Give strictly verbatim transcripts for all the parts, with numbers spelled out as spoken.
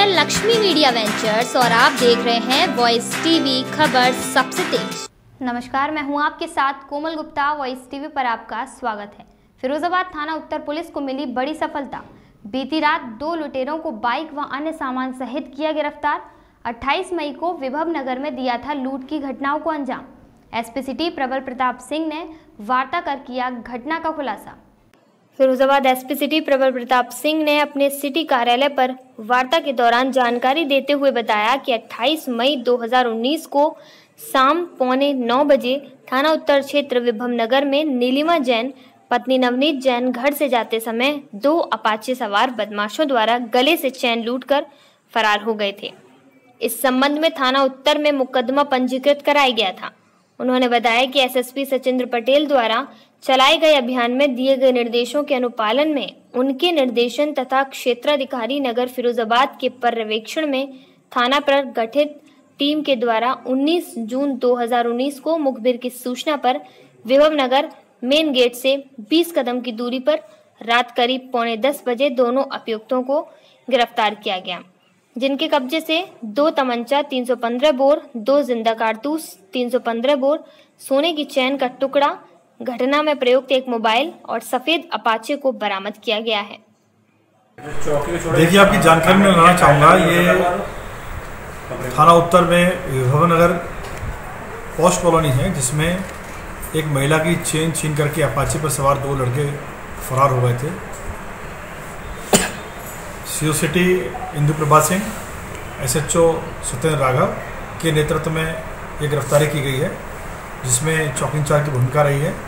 हैं Lakshmi media ventures और आप देख रहे हैं वॉइस टीवी, खबर सबसे तेज। नमस्कार, मैं हूं आपके साथ कोमल गुप्ता। वॉइस टीवी पर आपका स्वागत है। फिरोजाबाद थाना उत्तर पुलिस को मिली बड़ी सफलता। बीती रात दो लुटेरों को बाइक व अन्य सामान सहित किया गिरफ्तार। अट्ठाईस मई को विभव नगर में दिया था लूट की घटनाओं को अंजाम। एसपी सिटी प्रबल प्रताप सिंह ने वार्ता कर किया घटना का खुलासा। फिरोजाबाद एसपी सिटी प्रबल प्रताप सिंह ने अपने सिटी कार्यालय पर वार्ता के दौरान जानकारी देते हुए बताया कि अट्ठाईस मई दो हज़ार उन्नीस को शाम पौने नौ बजे थाना उत्तर क्षेत्र विभव नगर में नीलिमा जैन पत्नी नवनीत जैन घर से जाते समय दो अपाचे सवार बदमाशों द्वारा गले से चैन लूटकर फरार हो गए थे। इस संबंध में थाना उत्तर में मुकदमा पंजीकृत कराया गया था। उन्होंने बताया कि एसएसपी सचिंद्र पटेल द्वारा चलाए गए अभियान में दिए गए निर्देशों के अनुपालन में उनके निर्देशन तथा क्षेत्राधिकारी नगर फिरोजाबाद के पर्यवेक्षण में थाना पर गठित टीम के द्वारा उन्नीस जून दो हज़ार उन्नीस को मुखबिर की सूचना पर विभव नगर मेन गेट से बीस कदम की दूरी पर रात करीब पौने दस बजे दोनों अभियुक्तों को गिरफ्तार किया गया, जिनके कब्जे से दो तमंचा, तीन सौ पंद्रह बोर, दो जिंदा कारतूस, तीन सौ पंद्रह बोर, सोने की चैन का टुकड़ा, घटना में प्रयुक्त एक मोबाइल और सफेद अपाचे को बरामद किया गया है। देखिए, आपकी जानकारी में लाना चाहूँगा, ये थाना उत्तर में विभव नगर पोस्ट कॉलोनी है, जिसमें एक महिला की चेन छीन करके अपाचे पर सवार दो लड़के फरार हो गए थे। CO city Indu Prabha Singh, SHO Satyendra Raghav के नेतृत्व में ये गिरफ्तारी की गई है, जिसमें चौकी इंचार्ज की भूमिका रही है।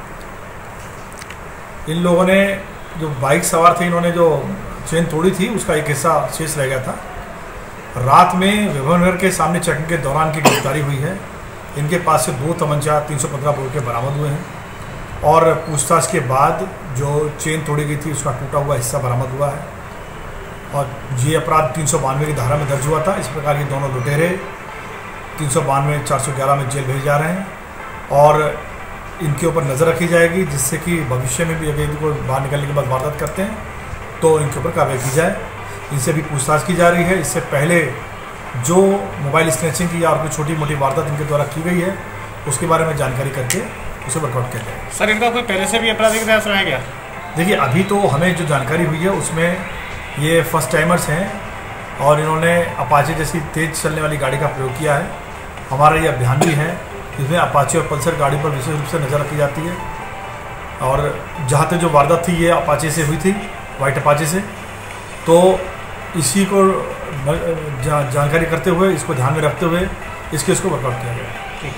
इन लोगों ने जो बाइक सवार थे, इन्होंने जो चेन तोड़ी थी उसका एक हिस्सा शेष रह गया था। रात में विभव नगर के सामने चेकिंग के दौरान की गिरफ्तारी हुई है। इनके पास से दो तमंचा, तीन सौ पंद्रह बोर के बरामद हुए हैं और पूछताछ के बाद जो चेन तोड़ी गई थी उसका टूटा हुआ हिस्सा बरामद हुआ है और ये अपराध तीन सौ बानवे की धारा में दर्ज हुआ था। इस प्रकार ये दोनों लुटेरे तीन सौ बानवे चार सौ ग्यारह में जेल भेजे जा रहे हैं और इनके ऊपर नज़र रखी जाएगी, जिससे कि भविष्य में भी अगर इनको बाहर निकलने के बाद वारदात करते हैं तो इनके ऊपर कार्रवाई की जाए। इनसे भी पूछताछ की जा रही है। इससे पहले जो मोबाइल स्नैचिंग की या और कोई छोटी मोटी वारदात इनके द्वारा की गई है उसके बारे में जानकारी करके उसे वर्कआउट किया जाए। सर, इनका कोई पहले से भी आपराधिक प्रयास रहा है क्या? देखिए, अभी तो हमें जो जानकारी हुई है उसमें ये फर्स्ट टाइमर्स हैं और इन्होंने अपाचे जैसी तेज़ चलने वाली गाड़ी का प्रयोग किया है। हमारा ये अभियान भी है, इसमें अपाचे और पल्सर गाड़ी पर विशेष रूप से नज़र रखी जाती है और जहाँ तक जो वारदात थी ये अपाचे से हुई थी, वाइट अपाचे से। तो इसी को जा, जानकारी करते हुए, इसको ध्यान में रखते हुए इसके इसको वर्कआउट किया गया।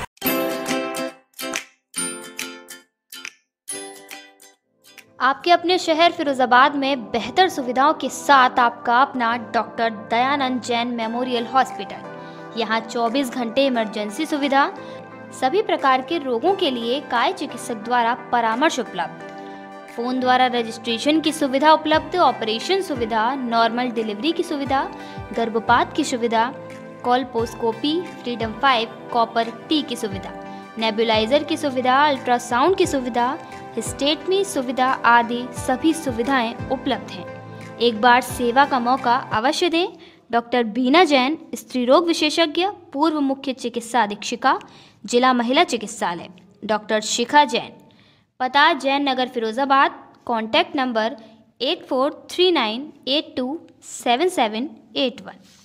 आपके अपने शहर फिरोजाबाद में बेहतर सुविधाओं के साथ आपका अपना doctor Dayanand Jain memorial hospital. यहाँ चौबीस घंटे इमरजेंसी सुविधा, सभी प्रकार के रोगों के लिए काय चिकित्सक द्वारा परामर्श उपलब्ध, फोन द्वारा रजिस्ट्रेशन की सुविधा उपलब्ध, ऑपरेशन सुविधा, नॉर्मल डिलीवरी की सुविधा, गर्भपात की सुविधा, colposcopy, freedom five, copper T की सुविधा, नेबुलाइजर की सुविधा, अल्ट्रासाउंड की सुविधा, हिस्टेटमी सुविधा आदि सभी सुविधाएं उपलब्ध हैं। एक बार सेवा का मौका अवश्य दें। डॉक्टर बीना जैन, स्त्री रोग विशेषज्ञ, पूर्व मुख्य चिकित्सा अधीक्षिका, जिला महिला चिकित्सालय। डॉक्टर शिखा जैन, पता Jain Nagar Firozabad. Contact number eight four three nine eight two seven seven eight one.